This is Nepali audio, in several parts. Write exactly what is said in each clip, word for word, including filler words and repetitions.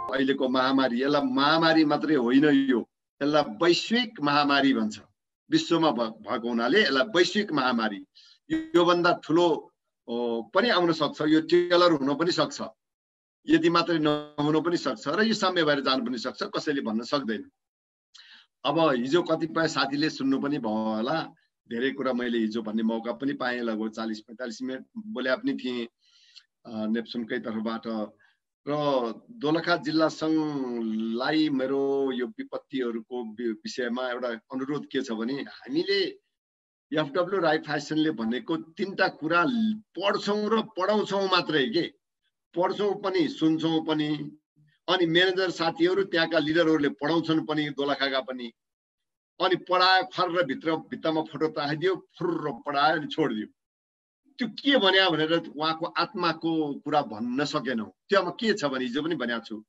अहिलेको महामारी, यसलाई महामारी मात्रै होइन, यो यसलाई वैश्विक महामारी भन्छ। विश्वमा भएको हुनाले यसलाई वैश्विक महामारी, योभन्दा ठुलो पनि आउन सक्छ, यो टेलर हुन पनि सक्छ, यदि मात्रै नहुन पनि सक्छ र यो साम्य भएर जानु पनि सक्छ, कसैले भन्न सक्दैन। अब हिजो कतिपय साथीले सुन्नु पनि भयो होला, धेरै कुरा मैले हिजो भन्ने मौका पनि पाएँ, लगभग चालीस पैंतालीस मिनट बोले पनि थिएँ नेप्सुनकै तर्फबाट। र दोलखा जिल्ला संघलाई मेरो यो विपत्तिहरूको विषयमा एउटा अनुरोध के छ भने, हामीले एफडब्ल्यू राई फेसनले भनेको तीनटा कुरा पढ्छौँ र पढाउँछौँ मात्रै के, पढ्छौँ पनि सुन्छौँ पनि, अनि म्यानेजर साथीहरू त्यहाँका लिडरहरूले पढाउँछन् पनि, दोलखाका पनि, अनि पढायो फर भित्र भित्तामा फोटो ताकिदियो, फुर्र पढायो अनि छोडिदियो। त्यो के भन्या भनेर उहाँको आत्माको कुरा भन्न सकेनौँ। त्योमा के छ भने हिजो पनि भनेको छु,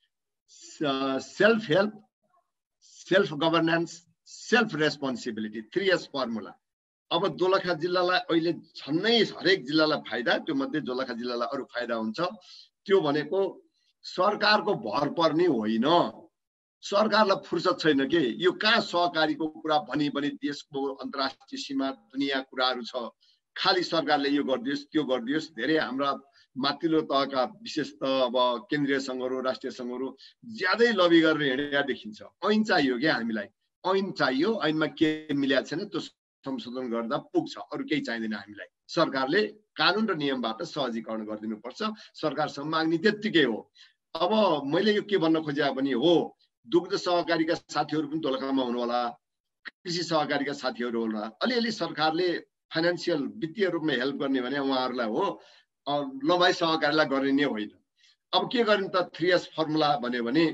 self help, self governance, self responsibility, three S formula. अब दोलखा जिल्लालाई अहिले छन्नै हरेक जिल्लालाई फाइदा, त्यो मध्ये दोलखा जिल्लालाई अरू फाइदा हुन्छ। त्यो भनेको सरकारको भर पर्ने होइन, सरकारलाई फुर्सद छैन के, यो कहाँ सहकारीको कुरा भनी भनी देशको अन्तर्राष्ट्रिय सीमा दुनियाँ कुराहरू छ, खालि सरकारले यो गरिदियोस् त्यो गरिदियोस्। धेरै हाम्रा माथिल्लो तहका विशेष त अब केन्द्रीय सङ्घहरू राष्ट्रिय सङ्घहरू ज्यादै लबी गरेर हिँडेका देखिन्छ। ऐन चाहियो क्या हामीलाई, ऐन चाहियो, ऐनमा के मिलेको छैन त्यो संशोधन गर्दा पुग्छ, अरू केही चाहिँदैन हामीलाई। सरकारले कानुन र नियमबाट सहजीकरण गरिदिनुपर्छ, सरकारसँग माग्ने त्यत्तिकै हो। अब मैले यो के भन्न खोजेँ पनि हो, दुग्ध सहकारीका साथीहरू पनि दोलखामा हुनु होला, कृषि सहकारीका साथीहरू होला, अलिअलि सरकारले फाइनेन्सियल वित्तीय रूपमा हेल्प गर्ने भने उहाँहरूलाई हो, लभाइ सहकारीलाई गर्ने नै होइन। अब के गर्ने त, थ्री एस फर्मुला भन्यो भने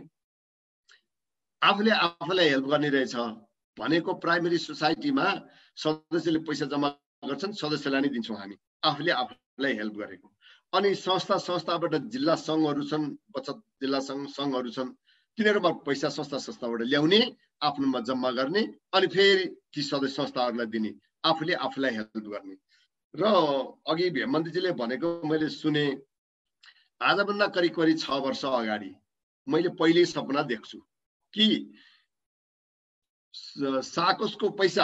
आफूले आफूलाई हेल्प गर्ने रहेछ भनेको, प्राइमेरी सोसाइटीमा सदस्यले पैसा जम्मा गर्छन्, सदस्यलाई नै दिन्छौँ हामी, आफूले आफूलाई हेल्प गरेको। अनि संस्था संस्थाबाट जिल्ला सङ्घहरू छन्, बचत जिल्ला सङ्घ सङ्घहरू छन्, तिनीहरूमा पैसा संस्था संस्थाबाट ल्याउने, आफ्नोमा जम्मा गर्ने, अनि फेरि ती सदस्य संस्थाहरूलाई दिने, आफूले आफूलाई हेल्प गर्ने। र अघि भेमन्तीजीले भनेको मैले सुने, आजभन्दा करिब करिब छ वर्ष अगाडि मैले पहिल्यै सपना देख्छु कि साकोसको पैसा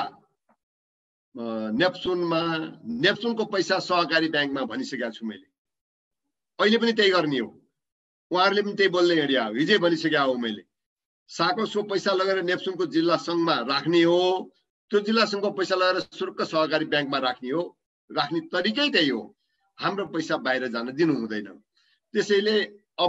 नेप्सुनमा, नेप्सुनको पैसा सहकारी ब्याङ्कमा भनिसकेको छु मैले, अहिले पनि त्यही गर्ने हो, उहाँहरूले पनि त्यही बोल्दै हिँड्या हो, हिजै भनिसकेको हो मैले। साकोसको पैसा लगेर नेप्सुनको जिल्ला सङ्घमा राख्ने हो, त्यो जिल्ला सङ्घको पैसा लगेर सुरुक्क सहकारी ब्याङ्कमा राख्ने हो, राख्ने तरिकै त्यही हो, हाम्रो पैसा बाहिर जान दिनु हुँदैन। त्यसैले अब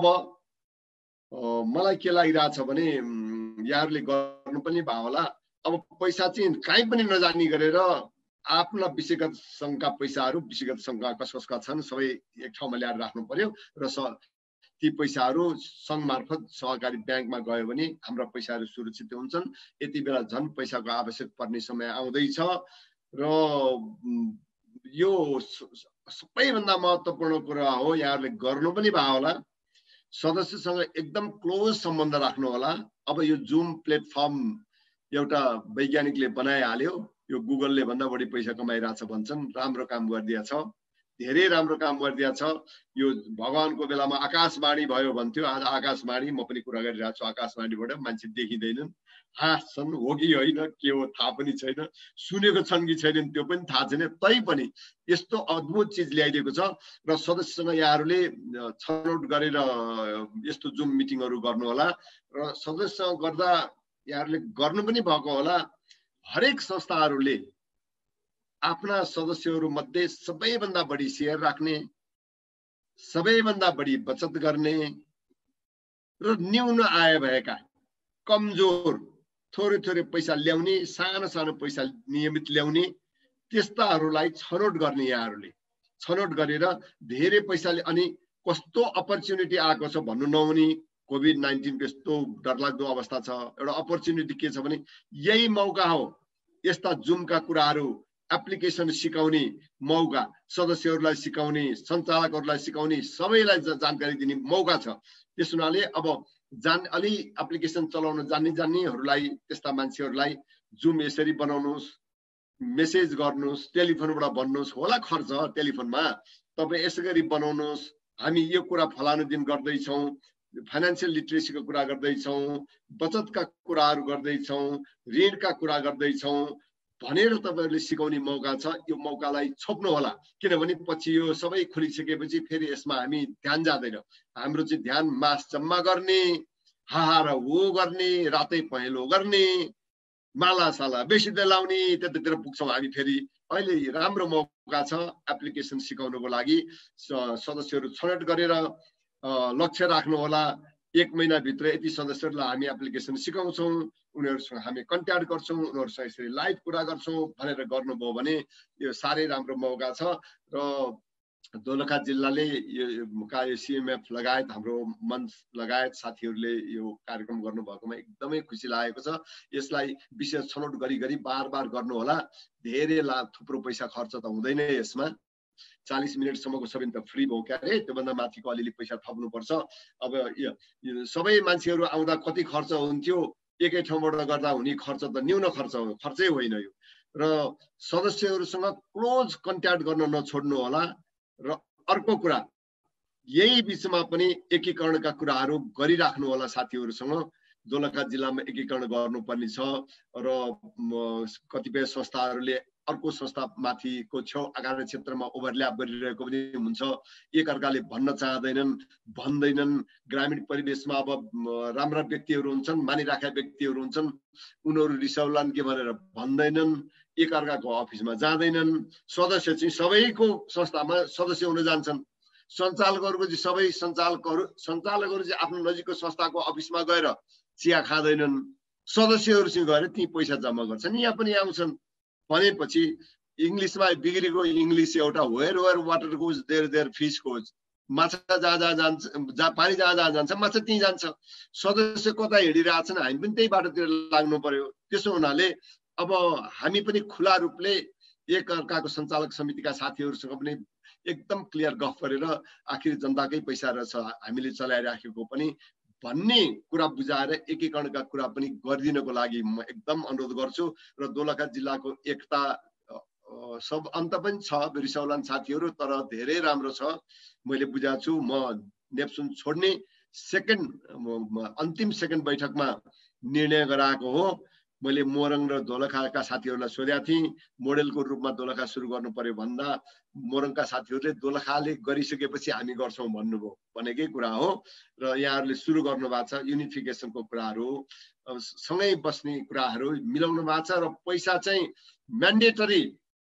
मलाई के लागिरहेछ भने, यहाँहरूले गर्नु पनि भयो होला, अब पैसा चाहिँ कहीँ पनि नजाने गरेर आफ्ना विषयगत सङ्घका पैसाहरू, विषयगत सङ्घका कस कसका छन् सबै एक ठाउँमा ल्याएर राख्नु पर्यो, र स ती पैसाहरू सङ्घ मार्फत सहकारी ब्याङ्कमा गयो भने हाम्रा पैसाहरू सुरक्षित हुन्छन्। यति बेला झन् पैसाको आवश्यक पर्ने समय आउँदैछ, र यो सबैभन्दा महत्त्वपूर्ण कुरा हो, यहाँहरूले गर्नु पनि भयो होला, सदस्यसँग एकदम क्लोज सम्बन्ध राख्नु होला। अब यो जुम प्लेटफर्म एउटा वैज्ञानिकले बनाइहाल्यो, यो गुगलले भन्दा बढी पैसा कमाइरहेछ भन्छन्, राम्रो काम गरिदिएछ, धेरै राम्रो काम गरिदिएछ। यो भगवानको बेलामा आकाशवाणी भयो भन्थ्यो, आज आकाशवाणी म पनि कुरा गरिरहेको छु, आकाशवाणीबाट मान्छे देखिँदैनन्, हाँस्छन्, हो कि होइन के हो थाहा पनि छैन, सुनेको छन् कि छैनन् त्यो पनि थाहा छैन, तै पनि यस्तो अद्भुत चिज ल्याइदिएको छ। र सदस्यसँग यहाँहरूले छनौट गरेर यस्तो जुम मिटिङहरू गर्नु होला, र सदस्यसँग गर्दा यहाँहरूले गर्नु पनि भएको होला, हरेक संस्थाहरूले आफ्ना सदस्यहरू मध्ये सबैभन्दा बढी सेयर राख्ने, सबैभन्दा बढी बचत गर्ने, र न्यून आय भएका कमजोर थोरै थोरै पैसा ल्याउने, सानो सानो पैसा नियमित ल्याउने, त्यस्ताहरूलाई छनौट गर्ने, यहाँहरूले छनौट गरेर धेरै पैसाले, अनि कस्तो अपर्च्युनिटी आएको छ भन्नु नहुने, कोभिड नाइन्टिनको यस्तो डरलाग्दो अवस्था छ, एउटा अपर्च्युनिटी के छ भने यही मौका हो, यस्ता जुमका कुराहरू एप्लिकेसन सिकाउने मौका, सदस्यहरूलाई सिकाउने, सञ्चालकहरूलाई सिकाउने, सबैलाई जानकारी दिने मौका छ। त्यस हुनाले अब जान अलि एप्लिकेसन चलाउन जान्ने जान्नेहरूलाई, त्यस्ता मान्छेहरूलाई जुम यसरी बनाउनुहोस्, मेसेज गर्नुहोस्, टेलिफोनबाट भन्नुहोस्, होला खर्च टेलिफोनमा, तपाईँ यसै गरी बनाउनुहोस्, हामी यो कुरा फलानु दिन गर्दैछौँ, फाइनेन्सियल लिटरेसीको कुरा गर्दैछौँ, बचतका कुराहरू गर्दैछौँ, ऋणका कुरा गर्दैछौँ भनेर तपाईँहरूले सिकाउने मौका छ। यो मौकालाई छोप्नु होला, किनभने पछि यो सबै खुलिसकेपछि फेरि यसमा हामी ध्यान जाँदैन। हाम्रो चाहिँ ध्यान मास जम्मा गर्ने, हाहा र हो गर्ने, रातै पहेँलो गर्ने, माला साला बेसी लाउने, त्यतातिर पुग्छौँ हामी फेरि। अहिले राम्रो मौका छ एप्लिकेसन सिकाउनको लागि। सदस्यहरू छनौट गरेर लक्ष्य राख्नु होला, एक महिनाभित्र यति सदस्यहरूलाई हामी एप्लिकेसन सिकाउँछौँ, उनीहरूसँग हामी कन्ट्याक्ट गर्छौँ, उनीहरूसँग यसरी लाइभ कुरा गर्छौँ भनेर गर्नुभयो भने यो साह्रै राम्रो मौका छ। र दोलखा जिल्लाले यो सिएमएफ लगायत हाम्रो मञ्च लगायत साथीहरूले यो कार्यक्रम गर्नुभएकोमा एकदमै खुसी लागेको छ। यसलाई विशेष छनौट गरी गरी बार बार गर्नु होला। धेरै ला थुप्रो पैसा खर्च त हुँदैन यसमा। चालीस मिनटसम्मको सबै त फ्री भयो क्या अरे, त्योभन्दा माथिको अलिअलि पैसा थप्नुपर्छ। अब सबै मान्छेहरू आउँदा कति खर्च हुन्थ्यो, एकै ठाउँबाट गर्दा हुने खर्च त न्यून खर्च हो, खर्चै होइन यो। र सदस्यहरूसँग क्लोज कन्ट्याक्ट गर्न नछोड्नु होला। र अर्को कुरा, यही बिचमा पनि एकीकरणका कुराहरू गरिराख्नु होला साथीहरूसँग। दोलखा जिल्लामा एकीकरण गर्नुपर्ने छ र कतिपय संस्थाहरूले अर्को संस्था माथिको छेउ अगाडि क्षेत्रमा ओभरल्याप गरिरहेको पनि हुन्छ। एकअर्काले भन्न चाहँदैनन्, भन्दैनन्। ग्रामीण परिवेशमा अब राम्रा व्यक्तिहरू हुन्छन्, मानिराखेका व्यक्तिहरू हुन्छन्, उनीहरू रिसाउलान् के भनेर भन्दैनन्, एकअर्काको अफिसमा जाँदैनन्। सदस्य चाहिँ सबैको संस्थामा सदस्य हुन जान्छन्। सञ्चालकहरूको चाहिँ सबै सञ्चालकहरू सञ्चालकहरू चाहिँ आफ्नो नजिकको संस्थाको अफिसमा गएर चिया खाँदैनन्, सदस्यहरू चाहिँ गएर ती पैसा जम्मा गर्छन्, यहाँ पनि आउँछन्। भनेपछि इङ्ग्लिसमा बिग्रेको इङ्ग्लिस एउटा, where where water goes there there fish goes. माछा जहाँ जहाँ जान्छ, जहाँ पानी जहाँ जहाँ जान्छ माछा त्यहीँ जान्छ। सदस्य कता हिँडिरहेछन्, हामी पनि त्यही बाटोतिर लाग्नु पर्यो। त्यसो हुनाले अब हामी पनि खुला रूपले एकअर्काको सञ्चालक समितिका साथीहरूसँग पनि एकदम क्लियर गफ गरेर आखिर जनताकै पैसा रहेछ हामीले चलाइराखेको पनि भन्ने कुरा बुझाएर एकीकरणका कुरा पनि गरिदिनको लागि म एकदम अनुरोध गर्छु। र दोलखा जिल्लाको एकता सब अन्त पनि छ, रिसाउलान् साथीहरू, तर धेरै राम्रो छ। मैले बुझाएको छु। म नेप्सुन छोड्ने सेकेन्ड अन्तिम सेकेन्ड बैठकमा निर्णय गराएको हो। मैले मोरङ र दोलखाका साथीहरूलाई सोधेको थिएँ, मोडेलको रूपमा दोलखा सुरु गर्नु पर्यो भन्दा मोरङका साथीहरूले दोलखाले गरिसकेपछि हामी गर्छौँ भन्नुभयो, भनेकै कुरा हो। र यहाँहरूले सुरु गर्नु भएको छ, युनिफिकेसनको कुराहरू, सँगै बस्ने कुराहरू मिलाउनु भएको छ। र पैसा चाहिँ म्यान्डेटरी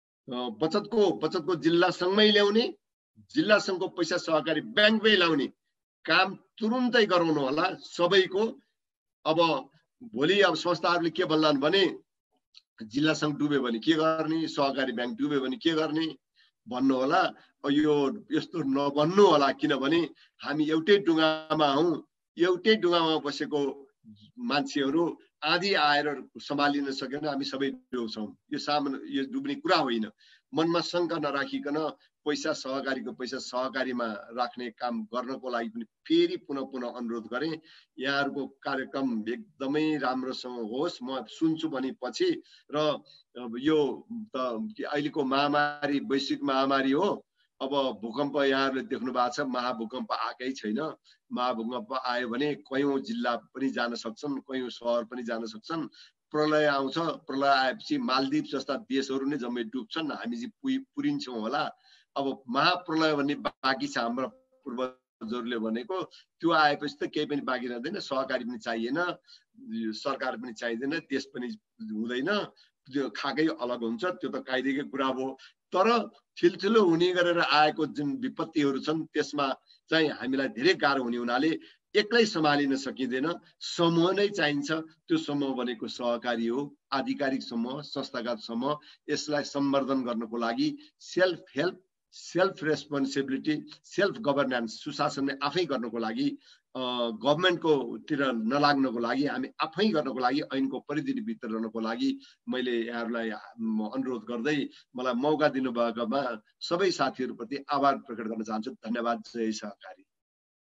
बचतको बचतको जिल्लासँगै ल्याउने, जिल्लासँगको पैसा सहकारी ब्याङ्कमै ल्याउने काम तुरुन्तै गराउनु होला सबैको। अब भोलि अब संस्थाहरूले के भन्लान् भने जिल्ला सङ्घ डुब्यो भने के गर्ने, सहकारी ब्याङ्क डुब्यो भने के गर्ने भन्नु होला। यो यस्तो नभन्नु होला, किनभने हामी एउटै डुङ्गामा हौँ। एउटै डुङ्गामा बसेको मान्छेहरू आधी आएर सम्हालिन सकेन हामी सबै डुब्छौँ। यो सामान्य यो डुब्ने कुरा होइन। मनमा शङ्का नराखिकन पैसा सहकारीको पैसा सहकारीमा राख्ने काम गर्नको लागि पनि फेरि पुनः पुनः अनुरोध गरेँ। यहाँहरूको कार्यक्रम एकदमै राम्रोसँग होस्, म सुन्छु भने पछि। र यो त अहिलेको महामारी वैश्विक महामारी हो। अब भूकम्प यहाँहरूले देख्नु भएको छ, महाभूकम्प आएकै छैन। महाभूकम्प आयो भने कयौँ जिल्ला पनि जान सक्छन्, कयौँ सहर पनि जान सक्छन्। प्रलय आउँछ, प्रलय आएपछि मालदिव जस्ता देशहरू नै जम्मै डुब्छन्, हामी चाहिँ पुइ पुरिन्छौँ होला। अब महाप्रलय भन्ने बाँकी छ, हाम्रो पूर्वजहरूले भनेको। त्यो आएपछि त केही पनि बाँकी रहँदैन, सहकारी पनि चाहिएन, सरकार पनि चाहिँदैन, देश पनि हुँदैन, त्यो खाकै अलग हुन्छ। त्यो त कायदेकै कुरा हो। तर ठुल्ठुलो हुने गरेर आएको जुन विपत्तिहरू छन् त्यसमा चाहिँ हामीलाई धेरै गाह्रो हुने हुनाले एक्लै सम्हालिन सकिँदैन, समूह नै चाहिन्छ। त्यो समूह भनेको सहकारी हो, आधिकारिक समूह, संस्थागत समूह। यसलाई सम्वर्धन गर्नको लागि self help, self responsibility, self governance, सुशासन आफै गर्नको लागि, गभर्मेन्टको तिर नलाग्नको लागि, हामी आफै गर्नको लागि, ऐनको परिधिभित्र रहनको लागि मैले यहाँहरूलाई अनुरोध गर्दै मलाई मौका दिनुभएकोमा सबै साथीहरूप्रति आभार प्रकट गर्न चाहन्छु। धन्यवाद। जय सहकारी।